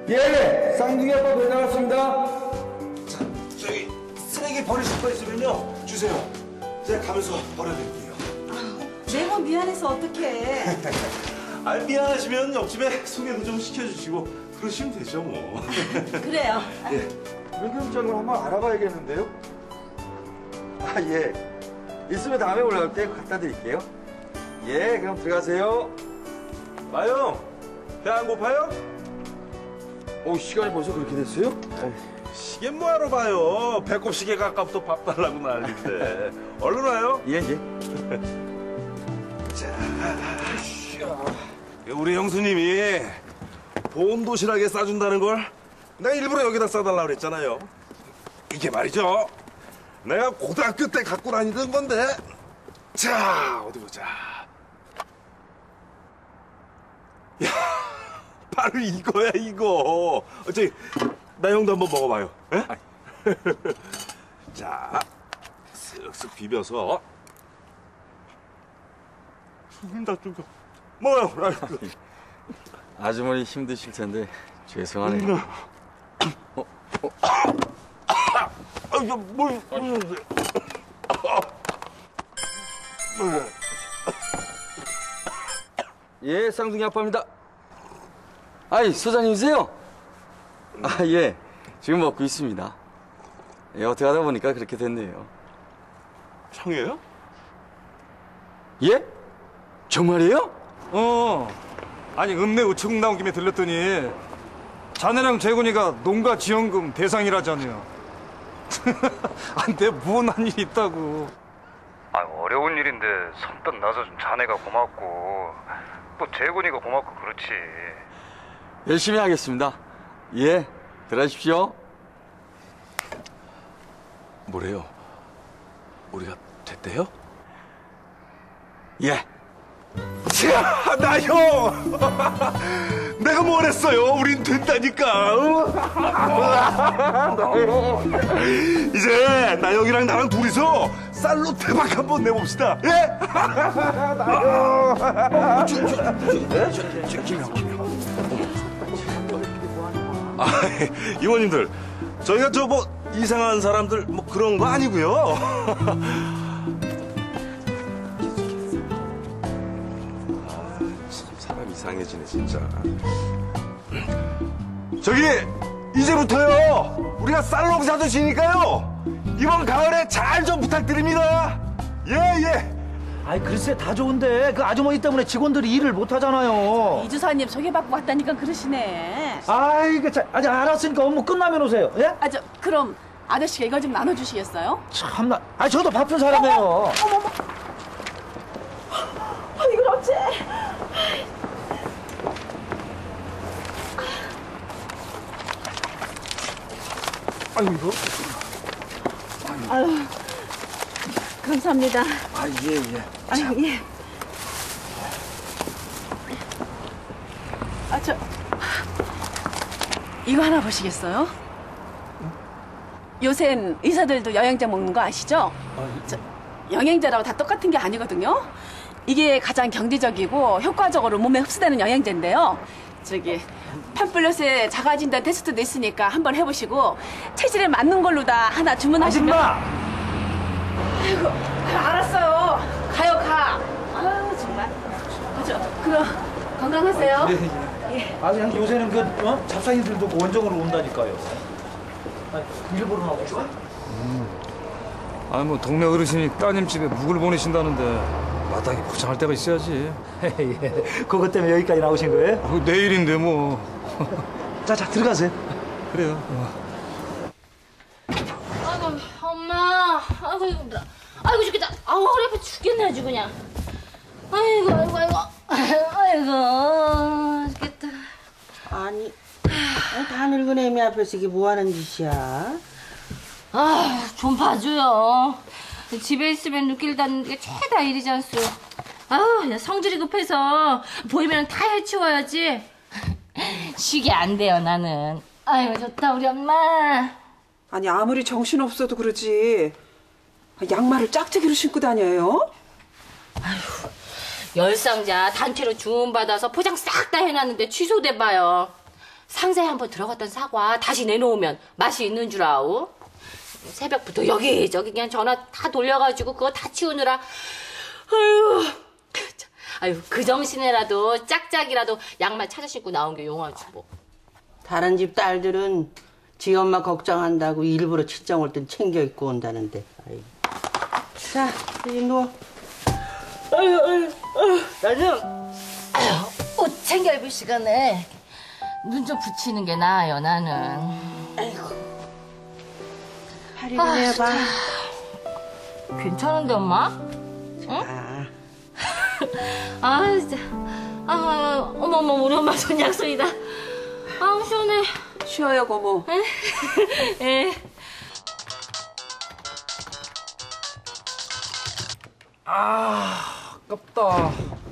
예, 쌍둥이 아빠 배 나갔습니다. 자, 저기 쓰레기 버리실 거 있으면요 주세요. 제가 가면서 버려드릴게요. 매번 미안해서 어떡해. 아, 미안하시면 옆집에 소개도 좀 시켜주시고 그러시면 되죠 뭐. 그래요. 예. 물금장을 한번 알아봐야겠는데요? 아, 예. 있으면 다음에 올라갈 때 갖다 드릴게요. 예, 그럼 들어가세요. 마영, 배 안 고파요? 오, 시간이 벌써 그렇게 됐어요? 시계 뭐하러 봐요? 배꼽 시계가 아까부터 밥 달라고 난리인데. 얼른 와요. 예, 예. 자, 우리 형수님이 보온 도시락에 싸준다는 걸 내가 일부러 여기다 싸달라고 그랬잖아요. 이게 말이죠. 내가 고등학교 때 갖고 다니던 건데. 자, 어디 보자. 야, 바로 이거야, 이거. 저기, 나 형도 한번 먹어봐요. 예? 자, 쓱쓱 비벼서. 다 좀. 뭐야? 아주머니 힘드실 텐데 죄송하네요. 이거 뭘? 예, 쌍둥이 아빠입니다. 아이, 소장님이세요? 아, 예. 지금 먹고 있습니다. 예, 어떻게 하다 보니까 그렇게 됐네요. 형이에요? 예? 정말이에요? 아니 읍내 우체국 나온 김에 들렸더니 자네랑 재곤이가 농가 지원금 대상이라잖아요. 내 무언한 일이 있다고. 아, 어려운 일인데 선뜻 나서준 자네가 고맙고 또 재곤이가 고맙고 그렇지. 열심히 하겠습니다. 예, 들어가십시오. 뭐래요? 우리가 됐대요? 예. 자, 나 형! 내가 뭘 했어요? 우린 된다니까. 이제 나 형이랑 나랑 둘이서 쌀로 대박 한번 내봅시다. 예? 아, 이모님들, 저희가 저 뭐 이상한 사람들 뭐 그런 거 아니고요. 사람 이상해지네 진짜. 저기 이제부터요 우리가 쌀농사도 지니까요 이번 가을에 잘 좀 부탁드립니다. 예예. 아이 글쎄 다 좋은데 그 아주머니 때문에 직원들이 일을 못 하잖아요. 이주사님 소개받고 왔다니까 그러시네. 아이 그 아직 알았으니까 업무 끝나면 오세요. 예? 그럼 아저씨가 이거 좀 나눠주시겠어요? 참나. 아 저도 바쁜 사람이에요. 어머머. 이걸 어째? 아이고, 이거. 아유, 감사합니다. 아, 예, 예. 아유, 예. 이거 하나 보시겠어요? 요샌 의사들도 영양제 먹는 거 아시죠? 영양제라고 다 똑같은 게 아니거든요. 이게 가장 경제적이고 효과적으로 몸에 흡수되는 영양제인데요. 팜플렛에 자가진단 테스트도 있으니까 한번 해보시고 체질에 맞는 걸로 다 하나 주문하시면. 아줌마! 아이고, 알았어요. 가요, 가. 아유, 정말. 그럼 건강하세요. 예. 아 그냥 요새는 잡사님들도 원정으로 온다니까요. 일부러 나오죠? 아니 뭐 동네 어르신이 따님 집에 묵을 보내신다는데 마땅히 포장할 데가 있어야지. 예. 그것 때문에 여기까지 나오신 거예요? 내일인데 뭐. 자 들어가세요. 그래요. 아이고 엄마, 아이고 힘들어. 아이고 죽겠다. 아우 허리 아파 죽겠네 아주 그냥. 아이고 죽겠다. 아니 다 늙은 애미 앞에서 이게 뭐하는 짓이야? 아 좀 봐줘요. 집에 있으면 눈길 닿는 게 최다 일이지 않소. 아우 성질이 급해서 보이면 다 해치워야지. 쉬게 안 돼요 나는. 아이고 좋다 우리 엄마. 아니 아무리 정신없어도 그러지 양말을 짝짝이로 신고 다녀요? 아휴 열상자 단체로 주문받아서 포장 싹 다 해놨는데 취소돼봐요. 상자에 한번 들어갔던 사과 다시 내놓으면 맛이 있는 줄 아우? 새벽부터 여기저기 그냥 전화 다 돌려가지고 그거 다 치우느라 아유 그 정신에라도 짝짝이라도 양말 찾아 신고 나온 게 용하지 뭐. 다른 집 딸들은 지 엄마 걱정한다고 일부러 친정 올 땐 챙겨 입고 온다는데. 아이고. 자, 이리 누워. 나는 옷 챙겨 입을 시간에 눈 좀 붙이는 게 나아요 나는. 팔이를 해봐. 괜찮은데 엄마? 아. 아 진짜. 아 어머머 우리 엄마 손 약손이다. 아우 시원해. 쉬어요, 고모. 예. 아, 아깝다.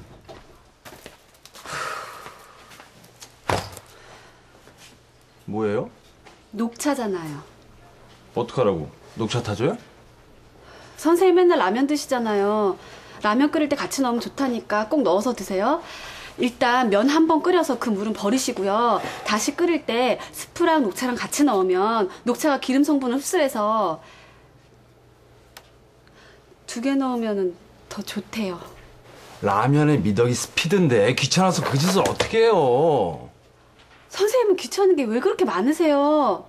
뭐예요? 녹차잖아요. 어떡하라고? 녹차 타줘요? 선생님 맨날 라면 드시잖아요. 라면 끓일 때 같이 넣으면 좋다니까 꼭 넣어서 드세요. 일단 면 한 번 끓여서 그 물은 버리시고요. 다시 끓일 때 스프랑 녹차랑 같이 넣으면 녹차가 기름 성분을 흡수해서 2개 넣으면 더 좋대요. 라면에 미덕이 스피드인데 귀찮아서 그 짓을 어떻게 해요? 선생님은 귀찮은 게 왜 그렇게 많으세요?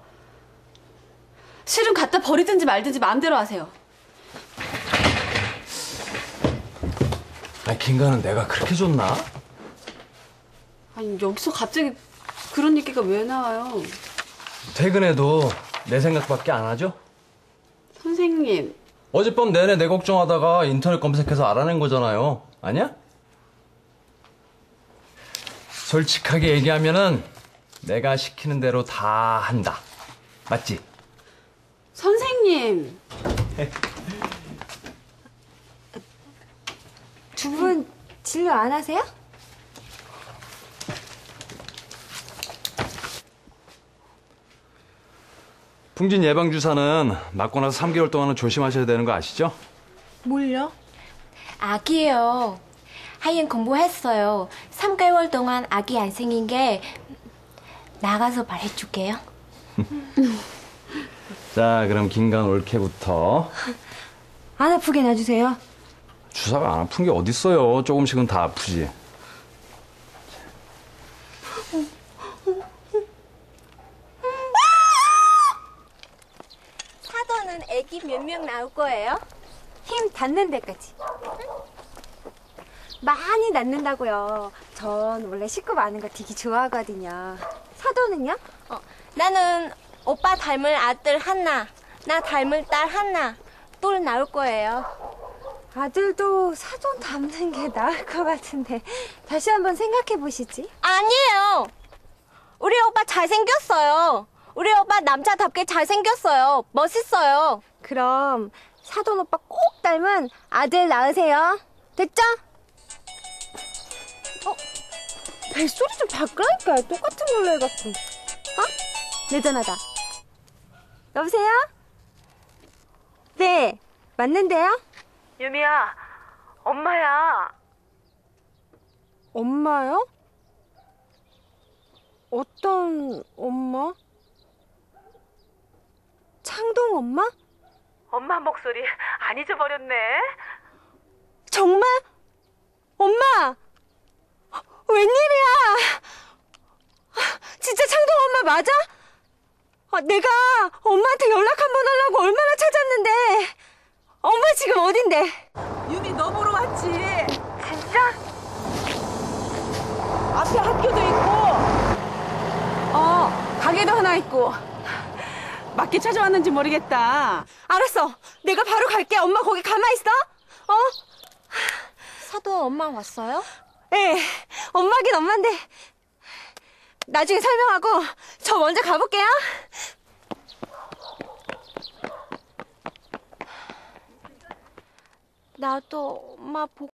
실은 갖다 버리든지 말든지 마음대로 하세요. 아니 김가는 내가 그렇게 좋나? 아니 여기서 갑자기 그런 얘기가 왜 나와요? 퇴근해도 내 생각밖에 안 하죠? 선생님. 어젯밤 내내 내 걱정하다가 인터넷 검색해서 알아낸 거잖아요. 아니야? 솔직하게 얘기하면은 내가 시키는 대로 다 한다. 맞지? 선생님. 두 분 진료 안 하세요? 풍진 예방주사는 맞고 나서 3개월 동안은 조심하셔야 되는 거 아시죠? 뭘요? 아기예요. 하이엔 공부했어요. 3개월 동안 아기 안 생긴 게 나가서 말해줄게요. 자, 그럼 김간 올케부터. 안 아프게 놔주세요. 주사가 안 아픈 게 어딨어요. 조금씩은 다 아프지. 사도는 아기 몇 명 나올 거예요? 힘 닿는 데까지. 많이 낳는다고요. 전 원래 식구 많은 거 되게 좋아하거든요. 사도는요? 나는 오빠 닮을 아들 하나, 나 닮을 딸 하나, 똘 나올 거예요. 아들도 사돈 닮는 게 나을 것 같은데 다시 한번 생각해 보시지. 아니에요. 우리 오빠 잘생겼어요. 우리 오빠 남자답게 잘생겼어요. 멋있어요. 그럼 사돈 오빠 꼭 닮은 아들 낳으세요. 됐죠? 벨소리 좀 바꾸라니까. 똑같은 걸로 해갖고. 내 전화다. 여보세요? 네, 맞는데요? 유미야, 엄마야. 엄마요? 어떤 엄마? 창동 엄마? 엄마 목소리 안 잊어버렸네. 정말? 엄마! 웬일이야? 진짜 창동 엄마 맞아? 내가 엄마한테 연락 한번 하려고 얼마나 찾았는데. 엄마 지금 어딘데? 유미 너 보러 왔지. 진짜? 앞에 학교도 있고, 가게도 하나 있고. 맞게 찾아왔는지 모르겠다. 알았어. 내가 바로 갈게. 엄마 거기 가만있어. 사도 엄마 왔어요? 네. 엄마긴 엄마인데. 나중에 설명하고 저 먼저 가볼게요. 나도 엄마 보고